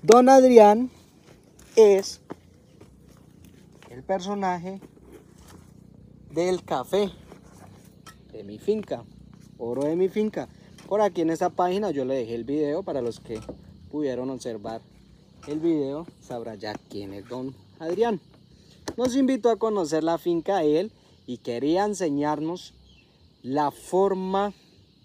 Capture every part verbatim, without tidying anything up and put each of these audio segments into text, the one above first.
Don Adrián es el personaje del café de mi finca, Oro de mi finca. Por aquí en esta página yo le dejé el video para los que pudieron observar el video, sabrá ya quién es Don Adrián. Nos invitó a conocer la finca de él y quería enseñarnos la forma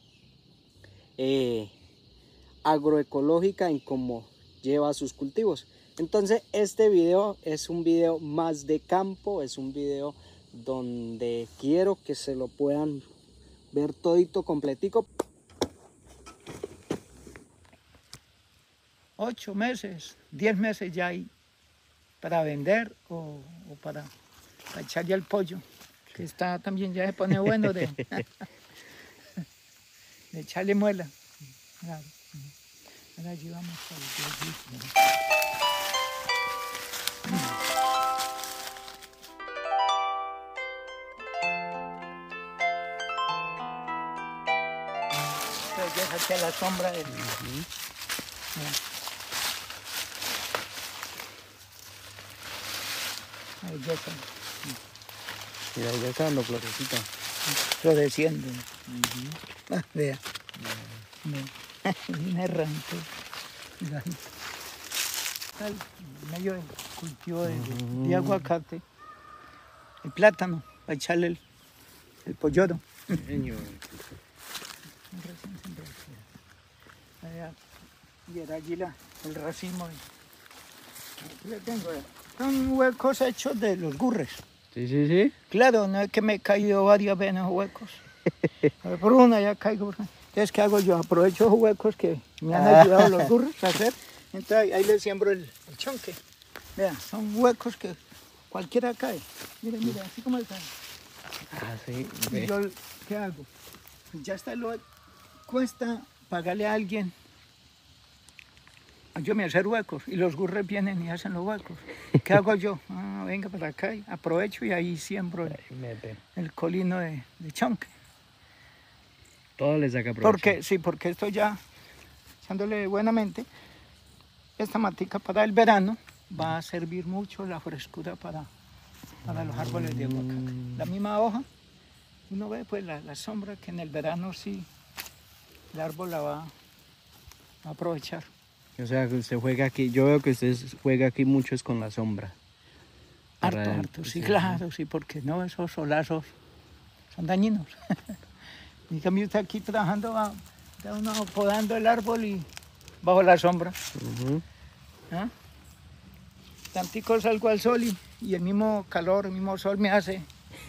eh, agroecológica en cómo lleva sus cultivos. Entonces este video es un video más de campo, es un video donde quiero que se lo puedan ver todito completico. Ocho meses, diez meses ya hay para vender o, o para, para echarle al pollo, que está también ya se pone bueno de, de echarle muela. Claro. Ahora llevamos al ya hacia la sombra del... Uh-huh. Ahí ya está. Mira, ahí ya está dando florecita. Floreciendo. Uh-huh. Ah, vea. Uh-huh. Vea. Un errante. Está en medio del cultivo de, uh-huh. de aguacate. El plátano, para echarle el, el polloro. Señor. Allá, y era allí la, el racimo. Aquí le tengo. Son huecos hechos de los gurres. Sí, sí, sí. Claro, no es que me he caído varias veces en huecos. Por una ya caigo. Entonces, ¿qué hago yo? Aprovecho esos huecos que me han ayudado los gurres a hacer. Entonces, ahí le siembro el, el chonque. Vean, son huecos que cualquiera cae. Miren, miren, así como está. Ah, sí. ¿Y yo qué hago? Pues ya está lo... Cuesta pagarle a alguien yo me hacer huecos y los gurres vienen y hacen los huecos. ¿Qué hago yo? Ah, venga para acá, y aprovecho y ahí siembro el, el colino de, de chonque. Todo le saca provecho. Porque, sí, porque esto ya, echándole buenamente, esta matica para el verano va a servir mucho la frescura para, para los árboles de aguacate. La misma hoja, uno ve pues la, la sombra que en el verano sí el árbol la va a aprovechar. O sea, que usted juega aquí, yo veo que usted juega aquí mucho es con la sombra. Harto, Para harto, sí, sí, claro, sí, porque no, esos solazos son dañinos. Y cambio está aquí trabajando, va, está uno podando el árbol y bajo la sombra. Uh-huh. ¿Ah? Tantico salgo al sol y, y el mismo calor, el mismo sol me hace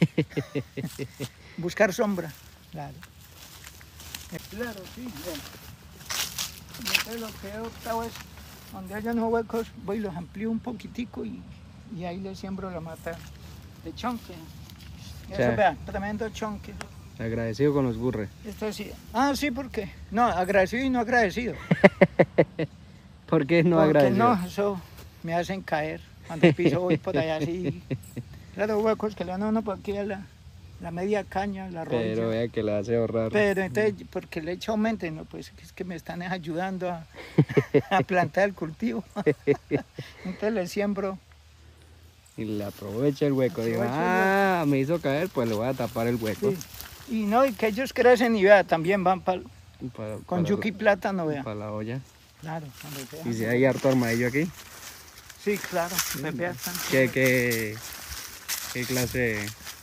buscar sombra. Claro. Claro, sí, bien. Entonces lo que he optado es, donde haya unos huecos, voy y los amplío un poquitico y, y ahí le siembro la mata de chonque. Y eso, vean, tremendo chonque. Agradecido con los gurres. Esto sí. Ah, sí, ¿por qué? No, agradecido y no agradecido. ¿Por qué no Porque agradecido? no, eso me hacen caer. Cuando piso voy por allá así. Claro, huecos que le dan a uno por aquí a la... la media caña, la rodilla. Pero vea que le hace ahorrar. Pero entonces, porque le echo aumento, no, pues es que me están ayudando a, a plantar el cultivo. Entonces le siembro. Y le aprovecha el hueco. Digo, ah, me hizo caer, pues le voy a tapar el hueco. Sí. Y no, y que ellos crecen y vea, también van pa, pa, con para yuca y plátano, vea. Para la olla. Claro. ¿Y si hay harto armadillo aquí? Sí, claro. Sí, vea, ¿Qué, qué, ¿Qué clase?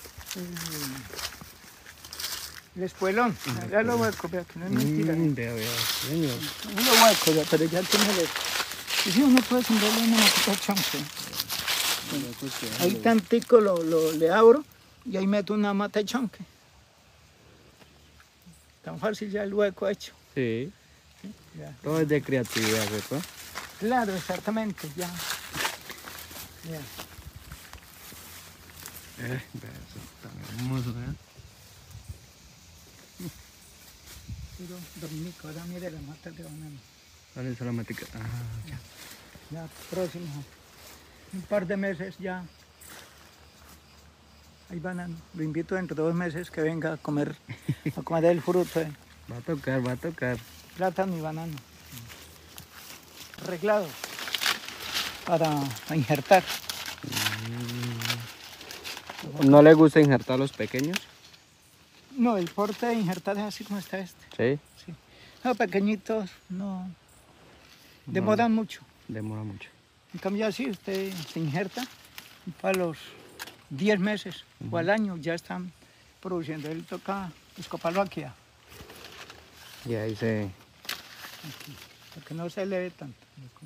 El espuelón, vea los huecos, vea que no es mentira. Mm, vea, vea, señor. Unos huecos, vea, pero ya tiene el... Y si uno puede sembrarle una matita chonque. Ahí tantico lo, lo, le abro y ahí meto una mata de chonque. Tan fácil ya el hueco hecho. Sí. ¿Sí? Todo es de creatividad, ¿cierto? Claro, exactamente, ya. Ya. Eh, eso está hermoso, ¿eh? Pero, Dominico, ahora mire la mata de banano. ¿Cuál es la matica? Ah, ya. Ya, próximo. Un par de meses ya. Hay banano. Lo invito dentro de dos meses que venga a comer, a comer el fruto. Eh. Va a tocar, va a tocar. Plátano y banano. Arreglado. para injertar. ¿No le gusta injertar los pequeños? No, el porte de injertar es así como está este. Sí. Sí. Los pequeñitos no demoran No, mucho. demora mucho. En cambio así usted se injerta y para los diez meses uh-huh. o al año ya están produciendo. Él toca escoparlo aquí. Y ahí se... Aquí, para que no se eleve tanto.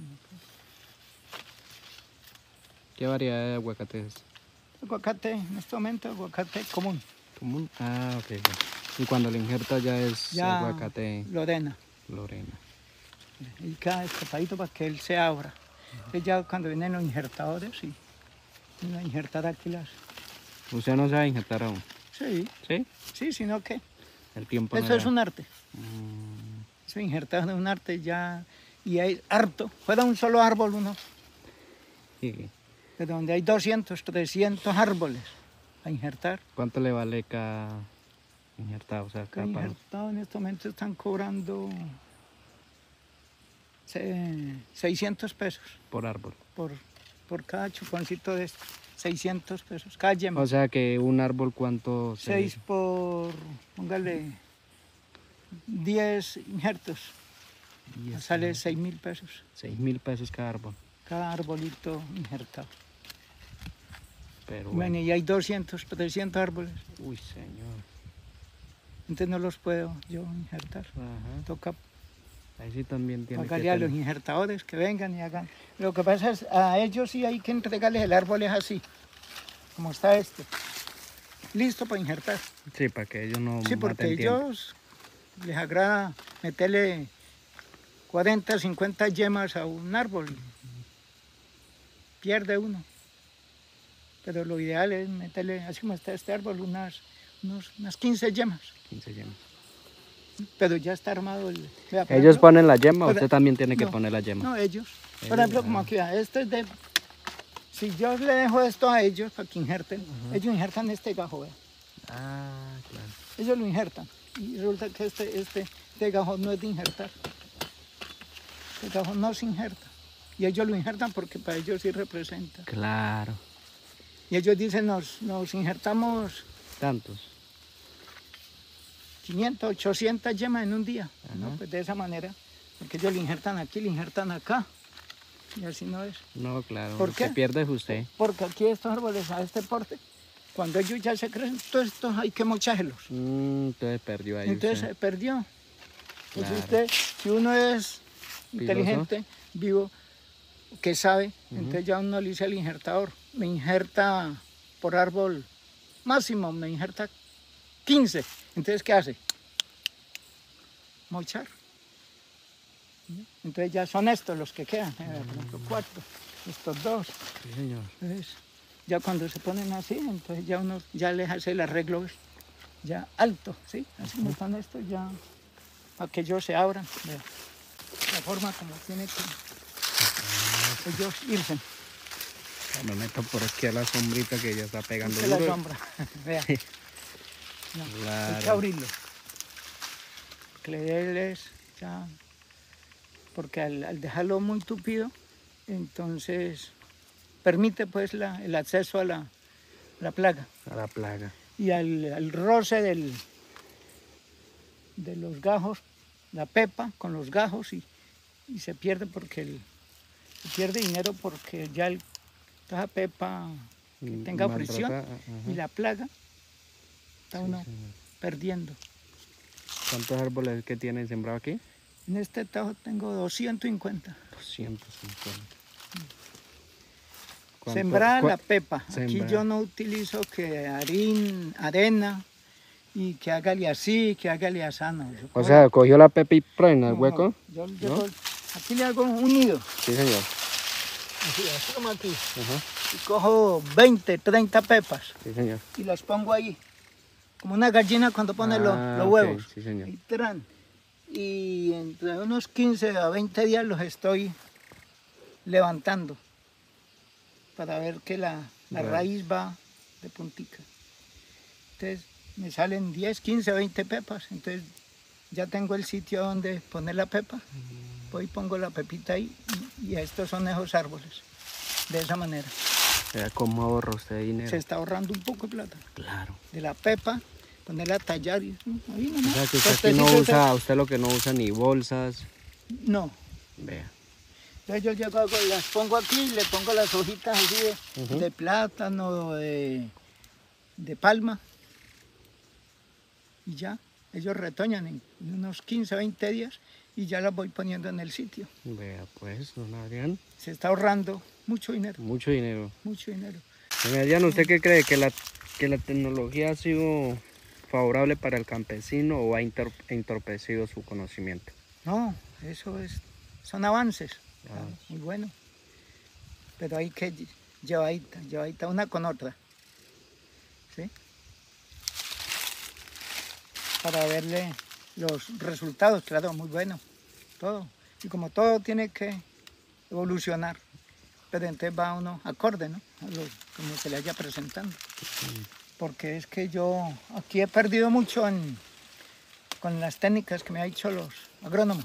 ¿Qué variedad de aguacate es? Aguacate, en este momento aguacate común. ¿Común? Ah, ok. Y cuando lo injerta ya es ya aguacate... Lorena. Lorena. Y cada escapadito para que él se abra. Uh-huh. Ya cuando vienen los injertadores y a injertar aquí las... ¿Usted no sabe injertar aún? Sí. ¿Sí? Sí, sino que... El tiempo Eso no es era... un arte. Mm. Eso injertar es un arte ya... Y hay harto. Fuera un solo árbol uno. Sí. De donde hay doscientos, trescientos árboles a injertar. ¿Cuánto le vale cada injertado? O sea, cada injertado palo. En este momento están cobrando seiscientos pesos. Por árbol. Por, por cada chuponcito de esto. seiscientos pesos, cada yema. O sea que un árbol, ¿cuánto? seis por, póngale, diez injertos. diez, sale seis mil pesos. seis mil pesos cada árbol. Cada arbolito injertado. Pero bueno. bueno. Y hay doscientos, trescientos árboles. Uy, señor. Entonces no los puedo yo injertar. Ajá. Toca ahí sí también tiene pagarle que a los injertadores que vengan y hagan. Lo que pasa es a ellos sí hay que entregarles el árbol es así, como está este. Listo para injertar. Sí, para que ellos no Sí, porque ellos les agrada meterle cuarenta, cincuenta yemas a un árbol. Pierde uno. Pero lo ideal es meterle, así como está este árbol, unas, unos, unas quince yemas. quince yemas. Pero ya está armado el... Vea, ¿Ellos ejemplo, ponen la yema o pero, usted también tiene que no, poner la yema? No, ellos. Por ellos, ejemplo, ah. como aquí, este es de... Si yo le dejo esto a ellos para que injerten, uh-huh. ellos injertan este gajo, ¿eh? Ah, claro. Ellos lo injertan. Y resulta que este, este, este gajo no es de injertar. Este gajo no se injerta. Y ellos lo injertan porque para ellos sí representa. Claro. Y ellos dicen, nos, nos injertamos... ¿Tantos? quinientas, ochocientas yemas en un día. ¿No? Pues de esa manera. Porque ellos lo injertan aquí, lo injertan acá. Y así no es. No, claro. ¿Por qué? Se pierde usted. Porque aquí estos árboles a este porte, cuando ellos ya se crecen, todos estos hay que mocharlos. Mm, entonces perdió ahí. Entonces usted. se perdió. Pues claro. usted, si uno es ¿Piloso? Inteligente, vivo, que sabe, uh-huh. entonces ya uno le dice al injertador, me injerta por árbol máximo, me injerta quince. Entonces, ¿qué hace? Mochar. Entonces ya son estos los que quedan, eh, por ejemplo, cuatro, estos dos. Sí, señor. Entonces, ya cuando se ponen así, entonces ya uno ya les hace el arreglo ya alto, ¿sí? Así como están estos ya, para que ellos se abran, vea, la forma como tiene que ellos irse. Me meto por aquí a la sombrita que ya está pegando la duro. sombra, vea. No, claro. hay que abrirlo. Cleerles ya, porque al, al dejarlo muy tupido, entonces permite pues la, el acceso a la, la plaga. A la plaga. Y al, al roce del, de los gajos, la pepa con los gajos y, y se pierde porque el, se pierde dinero porque ya el, esa pepa que tenga Maltrata, fricción ajá. y la plaga está sí, uno señor. Perdiendo. ¿Cuántos árboles que tiene sembrado aquí? En este tajo tengo doscientos cincuenta. doscientos cincuenta. Sembrada la pepa. Sembra. Aquí yo no utilizo que harín, arena y que hágale así, que hágale asano. O cojo... sea, cogió la pepa y prena el no, hueco. No, yo, yo ¿no? cojo, aquí le hago un nido. Sí, señor. Así, así como aquí. Ajá. Y cojo veinte, treinta pepas. Sí, señor. Y las pongo ahí. Como una gallina cuando pone ah, los, los okay. huevos. Sí, señor. Y, tran, y entre unos quince a veinte días los estoy levantando para ver que la, la bueno. raíz va de puntica. Entonces me salen diez, quince, veinte pepas. Entonces ya tengo el sitio donde poner la pepa. Mm. Voy y pongo la pepita ahí y, y estos son esos árboles. de esa manera. Vea cómo ahorra usted dinero. Se está ahorrando un poco de plata. Claro. De la pepa, ponerla a tallar y ahí nomás. O sea que usted aquí Postecitos no de- usa, usted lo que no usa ni bolsas. No. Vea. Entonces yo llego, hago- las pongo aquí, le pongo las hojitas así de, Ujú. de plátano, de, de palma. Y ya, ellos retoñan en unos quince, veinte días y ya las voy poniendo en el sitio. Vea pues, don Adrián, Se está ahorrando mucho dinero, mucho dinero. mucho dinero. Don Adrián, ¿usted qué cree? ¿Que la, que la tecnología ha sido favorable para el campesino o ha inter- entorpecido su conocimiento? No, eso es, son avances, Ah. claro, muy bueno. Pero hay que lle- llevadita, llevadita una con otra. ¿Sí? Para verle los resultados, claro, muy bueno, todo. Y como todo tiene que evolucionar, pero entonces va uno acorde, ¿no? A lo como se le haya presentando. Porque es que yo aquí he perdido mucho en, con las técnicas que me han dicho los agrónomos.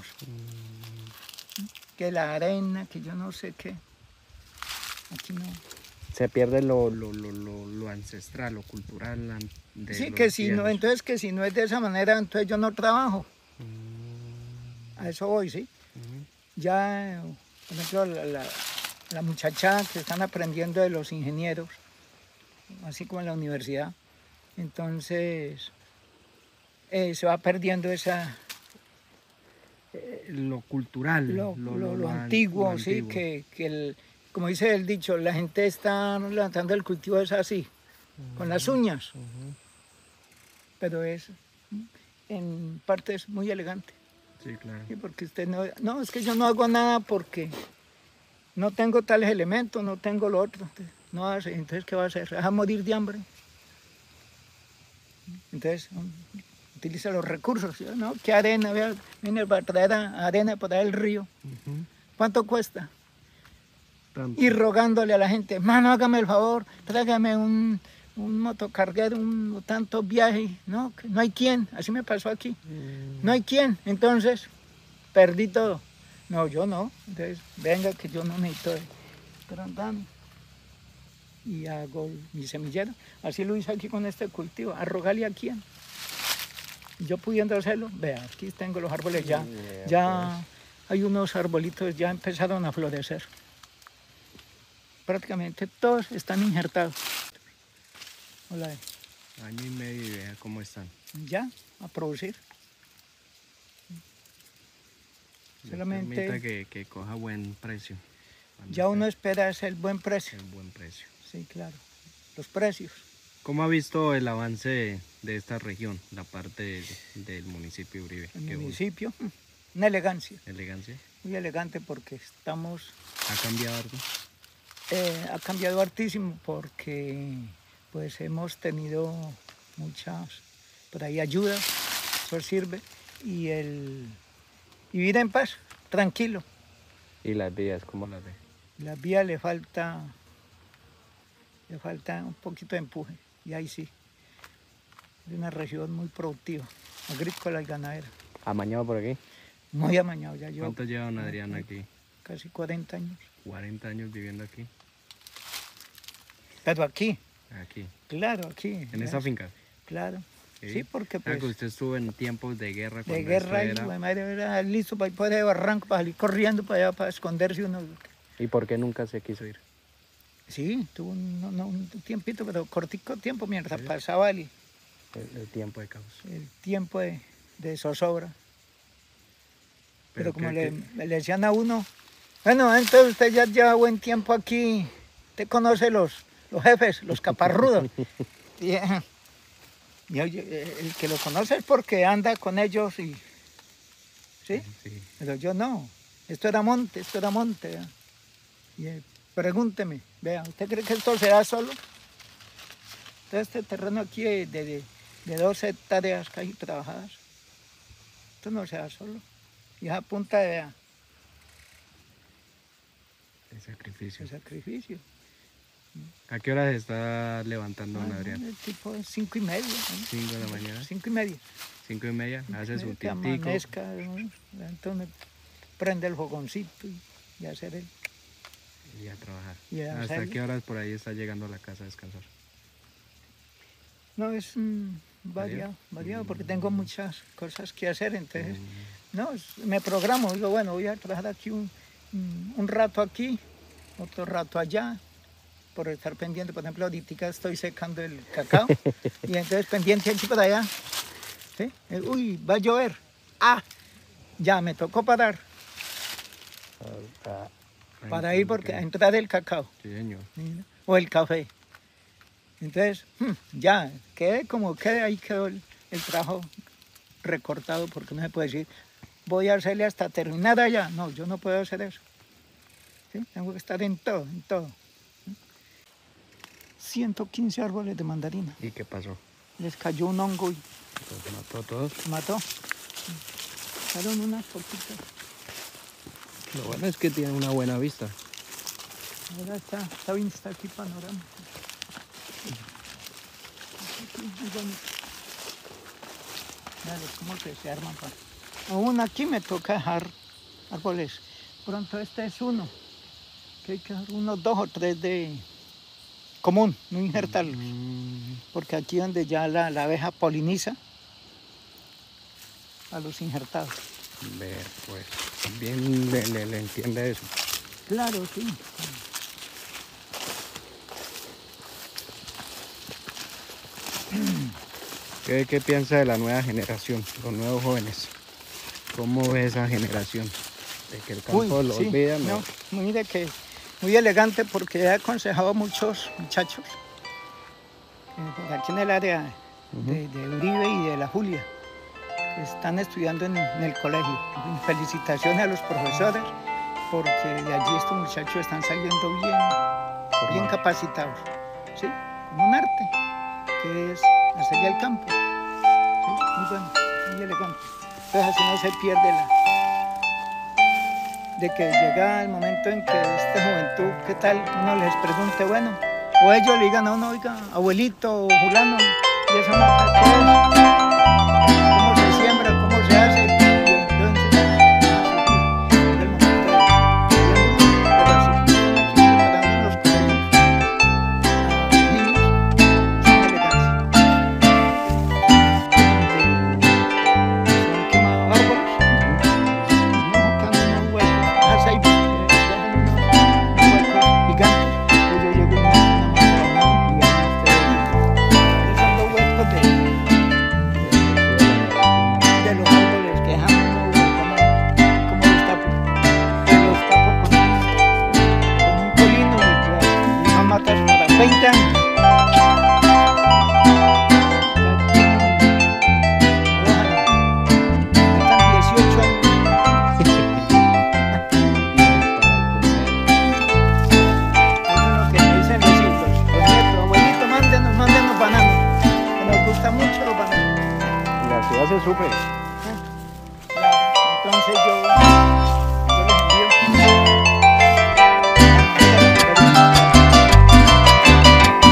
Que la arena, que yo no sé qué. Aquí no. Se pierde lo, lo, lo, lo, lo ancestral, lo cultural. la- De Sí, los que si no, viejos. entonces que si no es de esa manera, entonces yo no trabajo. Mm, A eso voy, ¿sí? ujú. Ya, por ejemplo, la, la, la muchacha que están aprendiendo de los ingenieros, así como en la universidad, entonces eh, se va perdiendo esa, Lo cultural, lo, lo, lo- lo an- antiguo, lo sí, antiguo. que, que el, como dice el dicho, la gente está levantando el cultivo es así, con las uñas, Ujú. pero es en parte es muy elegante. Sí, claro. Sí, porque usted no, no, es que yo no hago nada porque no tengo tales elementos, no tengo lo otro. Entonces, no hace, entonces ¿qué va a hacer? ¿Va a morir de hambre? Entonces, um, utiliza los recursos, ¿sí? ¿No? ¿Qué arena? Vea, viene para traer a- arena para el río. Ujú. ¿Cuánto cuesta? Tanto. Y rogándole a la gente, mano, hágame el favor, tráigame un, un motocarguero, un tanto viaje. No, que no hay quien, así me pasó aquí. Mm, No hay quien, entonces perdí todo. No, yo no. Entonces, venga que yo no necesito de grandame. Y hago mi semillero. Así lo hice aquí con este cultivo. A rogarle a quién. Yo pudiendo hacerlo, vea, aquí tengo los árboles ya. Yeah, Ya hay unos arbolitos, ya empezaron a florecer. Prácticamente todos están injertados. Hola, Año y medio y vea cómo están. ya a producir. Dios Solamente- permita que, que coja buen precio. cuando Ya uno esté espera es el buen precio. en buen precio. Sí, claro. Los precios. ¿Cómo ha visto el avance de, de esta región, la parte del, del municipio de Uribe? El Qué bueno. municipio, una elegancia. Elegancia. Muy elegante porque estamos, ¿Ha cambiado algo? eh, ha cambiado hartísimo porque pues hemos tenido muchas, por ahí ayudas, eso sirve, y el y vivir en paz, tranquilo. ¿Y las vías, cómo las ve? La vía le falta, le falta un poquito de empuje, y ahí sí, es una región muy productiva, agrícola y ganadera, ¿Amañado por aquí? muy amañado ya yo, ¿Cuánto lleva don Adrián aquí? casi cuarenta años, cuarenta años viviendo aquí. pero aquí, Aquí, claro, aquí. en esta finca. Claro. Sí. Sí, porque O sea, pues que usted estuvo en tiempos de guerra. de cuando guerra esto y era- güey, madre era listo para ir por ese barranco, para salir corriendo para allá, para esconderse uno. ¿Y por qué nunca se quiso ir? Sí, tuvo un, no, no, un tiempito, pero cortico tiempo mientras pasaba el, El, el tiempo de caos. el tiempo de, de zozobra. Pero, como qué- le, qué- le decían a uno, bueno, entonces usted ya lleva buen tiempo aquí, usted conoce los, los jefes, los caparrudos. Y, eh, y oye, el que lo conoce es porque anda con ellos y... ¿Sí? Sí. Pero yo no. Esto era monte, esto era monte. ¿Vea? Y eh, pregúnteme, vea, ¿usted cree que esto se da solo? Todo este terreno aquí de, de, de dos hectáreas casi trabajadas, esto no se da solo. Y es a punta de, vea, El sacrificio. de sacrificio. ¿A qué hora se está levantando don Ah, Adrián? el tipo de cinco y media. ¿no? ¿Cinco de la mañana? Cinco y media. ¿Cinco y media? Hace su Que tintico. amanezca, ¿no? Entonces prende el fogoncito y, y hacer el... Y a trabajar. Y a ¿Hasta hacer- qué horas por ahí está llegando a la casa a descansar? No, es mm, variado, variado, porque tengo muchas cosas que hacer, entonces, no, es- me programo, digo, bueno, voy a trabajar aquí un, un un rato aquí, otro rato allá, por estar pendiente, por ejemplo, ahorita estoy secando el cacao, y entonces pendiente aquí para allá, ¿sí? Eh, Uy, va a llover, ah, ya me tocó parar, para ir porque a entrar el cacao. Sí, señor. O el café. Entonces, hmm, ya, quede como quede, ahí quedó el, el trabajo recortado, porque no se puede decir, voy a hacerle hasta terminar allá. No, yo no puedo hacer eso. ¿Sí? Tengo que estar en todo, en todo. ciento quince árboles de mandarina. ¿Y qué pasó? Les cayó un hongo y ¿Los mató a todos? mató. Quedaron unas poquitas. Lo bueno es que tiene una buena vista. Ahora está, está vista aquí panorama. Aquí, muy bonito. Dale, cómo que se arman. pa- Aún aquí me toca dejar árboles. Pronto este es uno. Que hay que dejar unos dos o tres de común, no injertarlos. Mm, Porque aquí donde ya la, la abeja poliniza a los injertados. ver, pues, bien le, le- le entiende eso. Claro, sí. ¿Qué, qué piensa de la nueva generación, los nuevos jóvenes? ¿Cómo ve esa generación? ¿De que el campo Uy, lo sí, olvida? no, mire que muy elegante porque he aconsejado a muchos muchachos eh, aquí en el área de, de Uribe y de La Julia que están estudiando en, en el colegio. Felicitaciones a los profesores porque de allí estos muchachos están saliendo bien, bien capacitados, ¿sí? Con un arte que es hacerle al campo, ¿sí? Muy bueno, muy elegante. Entonces así no se pierde la de que llega el momento en que esta juventud, ¿qué tal? Uno les pregunte, bueno, o ellos le digan a uno, oiga, abuelito o fulano, y esa mata, ¿qué es? ¿Cómo se siembra? ¿Cómo se hace? Y entonces, llega el momento de pero así como están aquí preparando en los colegios a niños, es una elegancia. Se han quemado árboles. No, buscando unos huecos, haz ahí, eh, dejan unos, unos huecos gigantes. Pues yo llego y me hago una mata de mano y vean ustedes. Esos son los huecos de, de, de los árboles que dejan uno como, como los tapo. Los tapo con un, con un colino y, y unas matas para veinte años. Están dieciocho años. Eso es lo que me dicen los hijos, los nietos, abuelito, mándenos, mándenos bananos, que nos gustan mucho los bananos. En la ciudad se sufre. Entonces yo, yo les envío.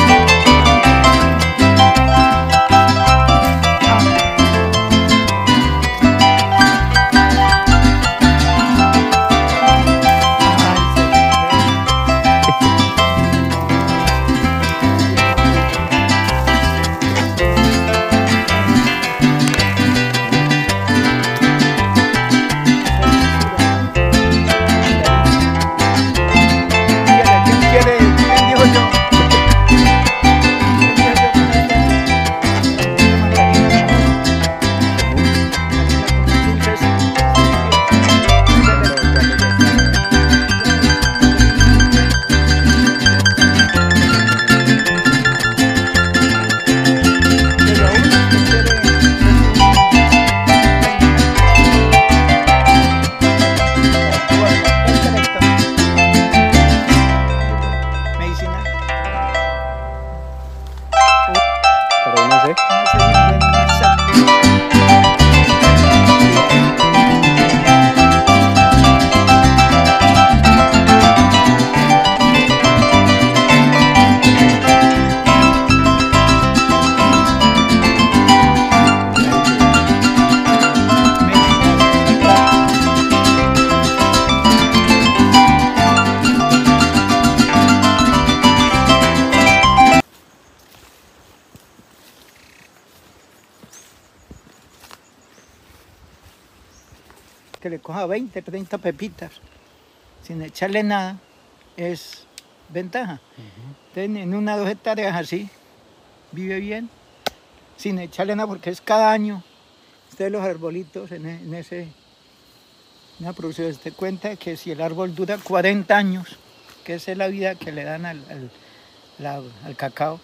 que le coja veinte, treinta pepitas, sin echarle nada, es ventaja. Entonces, en una o dos hectáreas así, vive bien, sin echarle nada, porque es cada año. Ustedes los arbolitos en, e- en ese en esa producción, se cuenta que si el árbol dura cuarenta años, que esa es la vida que le dan al, al, la- al cacao,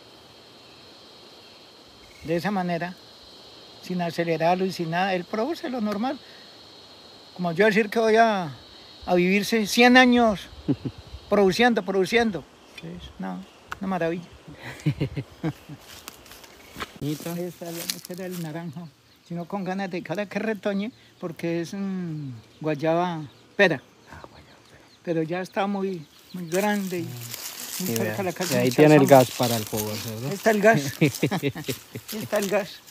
de esa manera, sin acelerarlo y sin nada, él produce lo normal. Como yo decir que voy a, a vivirse cien años produciendo, produciendo. Es una, una maravilla. Bonito. Ese era el naranjo, sino con ganas de cada que retoñe, porque es un guayaba pera. Pero ya está muy, muy grande y muy Y cerca vea, de la casa. y ahí mucha tiene el sombra. gas para el fuego, ¿verdad? Ahí está el gas. Ahí está el gas.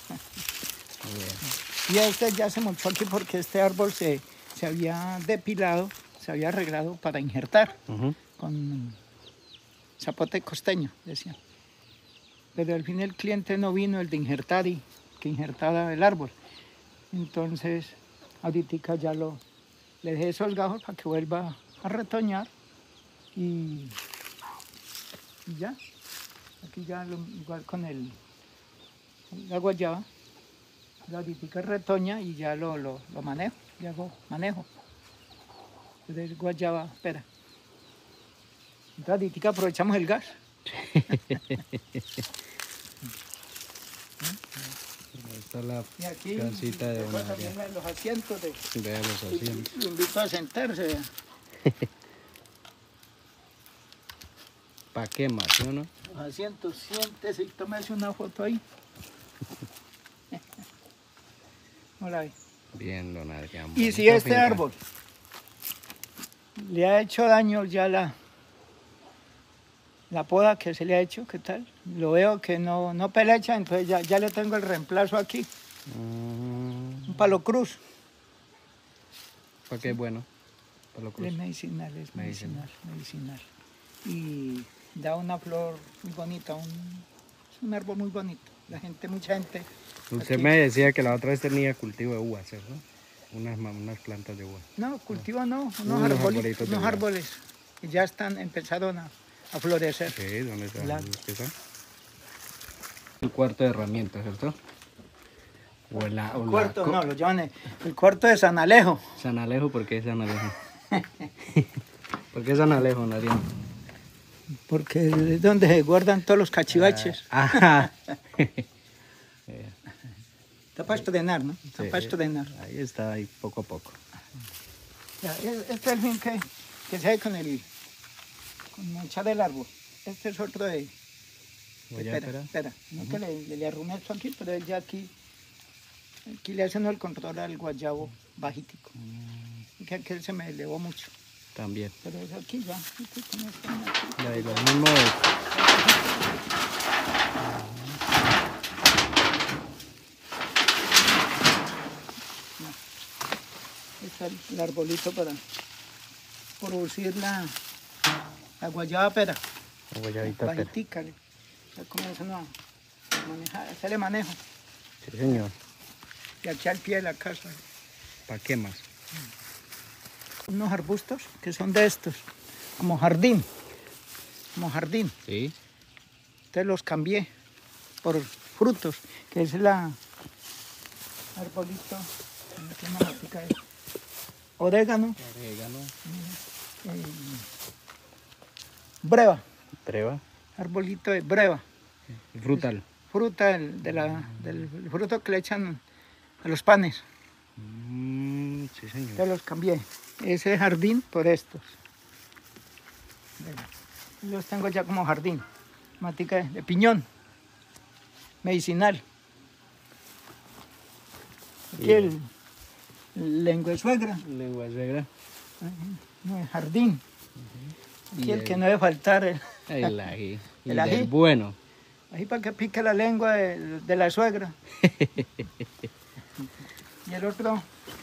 Y este ya se montó aquí porque este árbol se, se había depilado, se había arreglado para injertar Ujú. con zapote costeño, decía. Pero al fin el cliente no vino, el de injertar y que injertara el árbol. Entonces, ahorita ya lo, le dejé esos gajos para que vuelva a retoñar y, y ya. Aquí ya lo, igual con el, la guayaba, la ahorita retoña y ya lo, lo, lo manejo, ya hago manejo. Entonces guayaba, espera. Entonces ahorita aprovechamos el gas. Esta es la Y aquí casita de tengo Don también Adrián. los asientos de... Vea los asientos. Lo invito a sentarse. vea. ¿Para qué más, sí o no? Los asientos, siéntese y tómese una foto ahí. Hola. ve. Bien, Don Adrián. Y si bonita este finca. árbol le ha hecho daño ya la, la poda que se le ha hecho, ¿qué tal? Lo veo que no, no pelecha, entonces ya, ya le tengo el reemplazo aquí, Mm, un palo cruz. ¿para qué es bueno? Palo cruz. Es medicinal, es Medicinal. medicinal, medicinal. Y da una flor muy bonita, un, es un árbol muy bonito. La gente, mucha gente... Usted aquí- me decía que la otra vez tenía cultivo de uvas, ¿cierto? Unas, ma- unas plantas de uvas. No, cultivo no, unos, Unos arbolitos, arbolitos de unos uva. árboles que ya están, empezaron a, a florecer. Sí, ¿dónde está? La- ¿Dónde está? El cuarto de herramientas, ¿cierto? O la, o El la cuarto, co- no, lo llaman el, el cuarto de San Alejo. San Alejo, ¿por qué San Alejo? ¿Por qué San Alejo, Don Adrián? Porque es donde se guardan todos los cachivaches. Ajá. Está para estrenar, ¿no? Está Sí. para estrenar. Ahí está, ahí poco a poco. Ya, es- este es el fin que, que se hace con el con manchar el árbol. Este es otro de... Voy a espera, esperar. espera. No que le, le, le arruiné esto aquí, pero él ya aquí... Aquí le hacen el control al guayabo bajitico. Mm. Que aquel se me elevó mucho. También. Pero es aquí ya. Aquí con esto, aquí. Y ahí lo mismo es. Está el, el arbolito para producir la, la guayaba pera. La guayabita pera. Bajitica. le- Ya comienzan a manejar, hacerle manejo. Sí, señor. Y aquí al pie de la casa. ¿Para qué más? Unos arbustos que son de estos, como jardín. Como jardín. Sí. Entonces los cambié por frutos, que es la arbolito, aquí una matica de orégano, Orégano. eh, breva, Treva. arbolito de breva, Frutal. fruta del, de la, del fruto que le echan a los panes. Mm, sí, señor. Entonces los cambié, ese jardín por estos. Los tengo ya como jardín, matica de, de piñón, medicinal. Aquí el, el lengua de suegra. Lengua de suegra. No, el jardín. Aquí Y el el- que no debe faltar, el, El ají. Y El ají. del bueno. ahí para que pique la lengua de, de la suegra. Y el otro,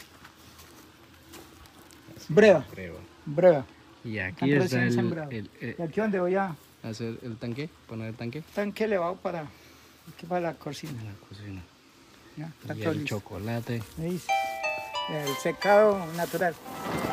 breva, Treva. breva. Y Están aquí está recién el, sembrados. el- el- Y aquí donde voy a hacer el tanque, poner el tanque tanque elevado para, aquí para la cocina. en la cocina. Ya, está Y todo el listo. chocolate. ¿Veis? el secado natural.